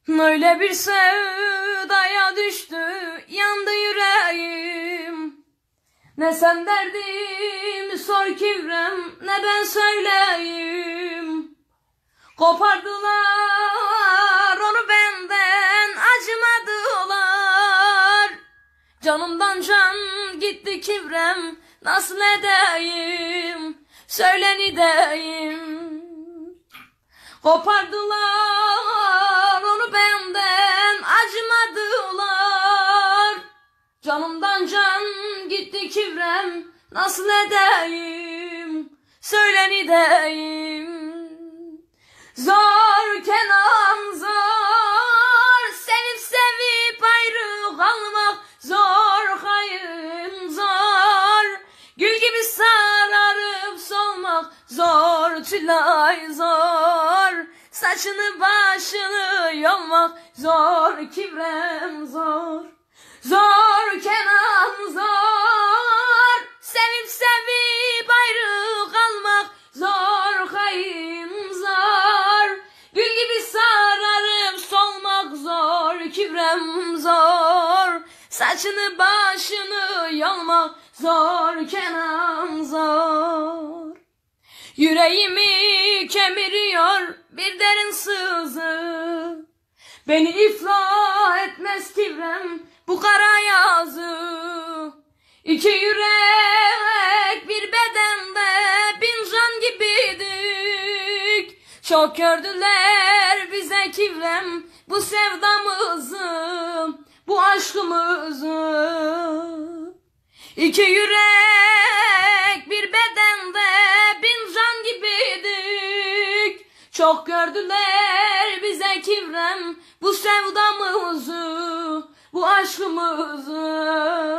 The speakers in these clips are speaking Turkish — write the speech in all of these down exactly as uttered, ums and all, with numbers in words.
Öyle bir sevdaya düştü, yandı yüreğim. Ne sen derdimi sor Kivrem, ne ben söyleyeyim. Kopardılar onu benden, acımadılar. Canımdan can gitti Kivrem, nasıl edeyim, söyle ne deyim. Kopardılar onu benden, acımadılar. Canımdan can gitti Kivrem, nasıl edeyim, söyle ne deyim. Zor Kenan zor, sevip sevip ayrı kalmak zor, hayım zor. Gül gibi sararıp solmak zor, Tülay zor. Saçını başını yolmak zor, Kivrem zor. Zor Kenan zor, sevip sevip ayrı kalmak zor, hayım zor. Gül gibi sararıp solmak zor, Kivrem zor. Saçını başını yolmak zor, Kenan zor. Yüreğimi kemiriyor bir derin sızı. Beni iflah etmez Kivrem bu kara yazı. İki yürek bir bedende bin can gibiydik. Çok gördüler bize Kivrem bu sevdamızı, bu aşkımızı. İki yürek bir bedende bin can gibiydik. Çok gördüler bize Kivrem bu sevdamızı, bu aşkımızı.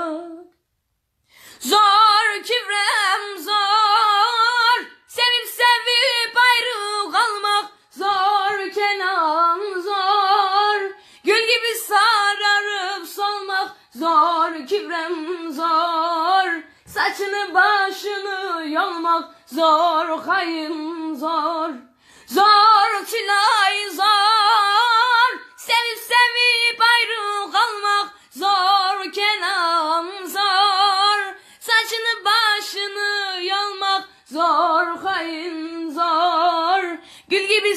Zor Kivrem zor, sevip sevip ayrı kalmak zor, Kenan zor. Gül gibi sararıp solmak zor, Kivrem zor. Saçını başını yolmak zor, hayım zor. Zor Tülay zor, sevip sevip ayrı kalmak zor, Kenan zor. Saçını başını yolmak zor, hayım zor. Gül gibi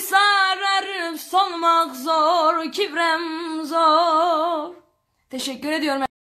sararıp solmak zor, Kivrem zor. Teşekkür ediyorum.